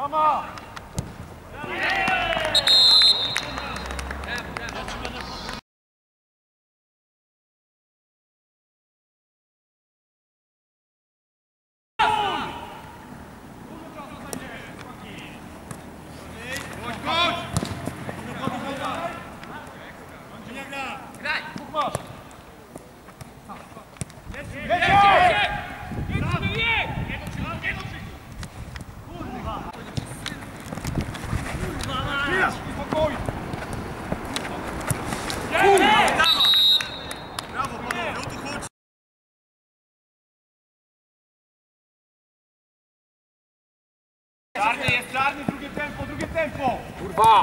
Czarny jest, czarny, drugie tempo! Kurwa!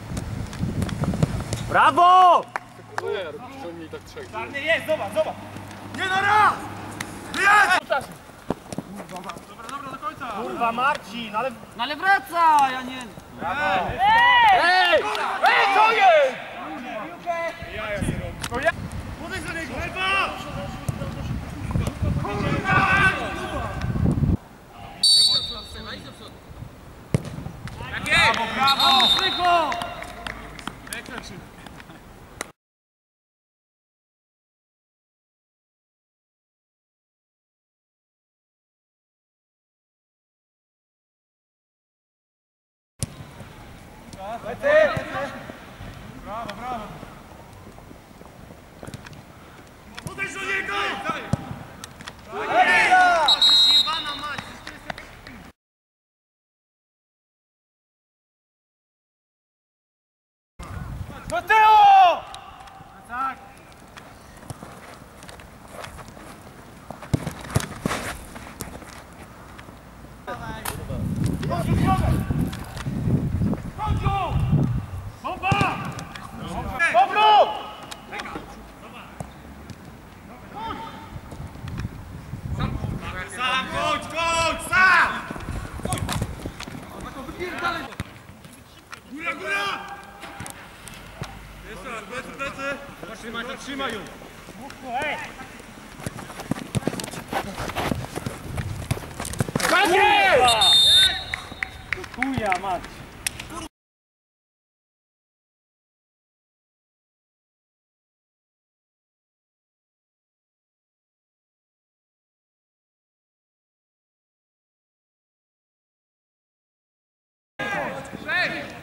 Brawo! Czarny jest, zobacz! Nie na raz! Jest! Dobra, do końca! Kurwa Marcin, ale... No ale wraca, ja nie... Brawo! Ej! Ej, co jest? Podejdź do niego! Lewa! Tak jest! Brawo! Szybko! Brawo! Podejdź do niego! Do tyłu! Tak! Bomba! Powrót! Sam, chodź! Sam! Góra! Jest plecy! Trzymaj ją! Chuja mać! Cześć!